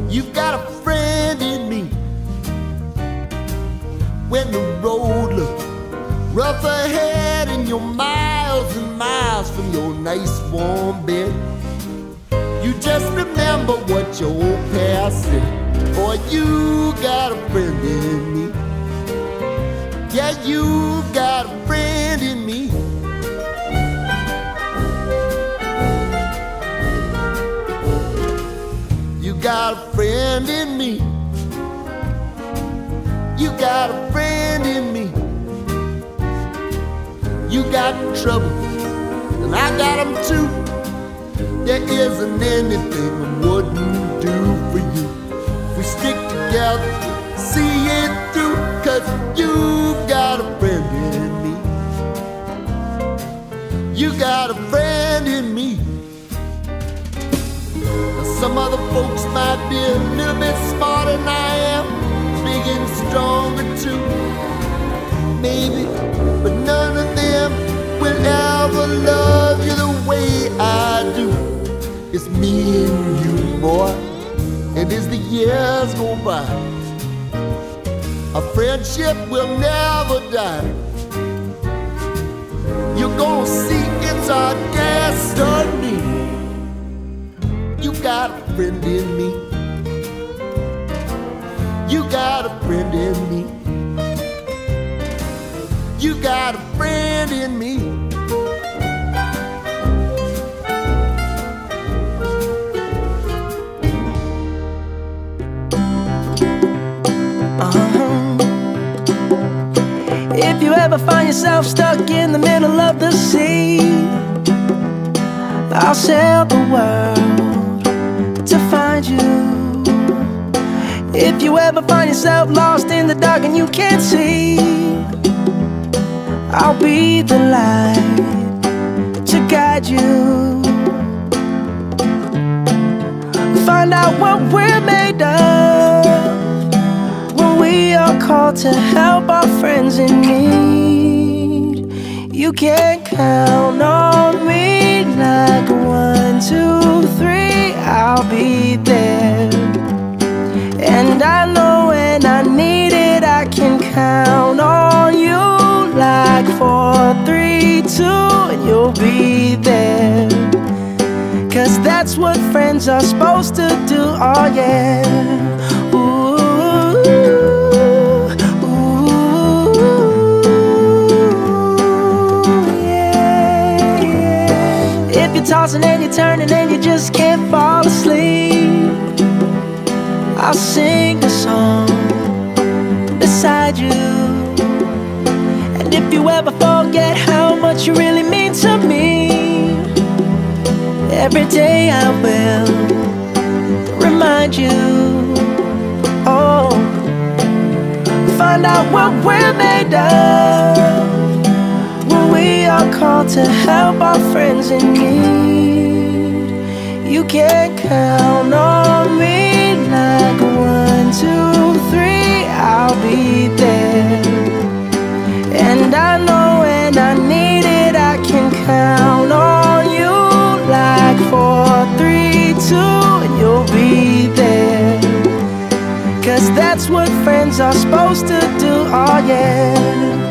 You've got a friend in me. When the road looks rough ahead and you're miles and miles from your nice warm bed, you just remember what your old past said. Boy, you got a friend in me. Yeah, you got a friend in me. You got a friend in me. You got a friend in me. You got trouble, and I got them too. There isn't anything I wouldn't do for you. If we stick together, see it through, 'cause you've got a friend in me. You got a friend in me. Now, some other folks might be a little bit smarter than I am, big and stronger too, maybe, but none of them will ever love you the way I do. It's me and you, boy, and as the years go by, our friendship will never die. You're gonna see it's our destiny. You got a friend in me. You got a friend in me. You got a friend in me. If you ever find yourself stuck in the middle of the sea, I'll sail the world to find you. If you ever find yourself lost in the dark and you can't see, I'll be the light to guide you. Find out what we're made of when we are called to help our friends in need. You can count on me like 1, 2, 3, I'll be there. And I know when I need it, I can count on you like 4, 3, 2, and you'll be there. 'Cause that's what friends are supposed to do, oh yeah. Ooh, ooh, yeah, yeah. If you're tossing and you're turning and you just can't fall asleep, I'll sing a song beside you. And if you ever forget how much you really mean to me, every day I will remind you. Oh, find out what we're made of when we are called to help our friends in need. You can count on me like 1, 2, 3, I'll be there. And I know when I need it, I can count on you like 4, 3, 2, and you'll be there. 'Cause that's what friends are supposed to do, oh yeah.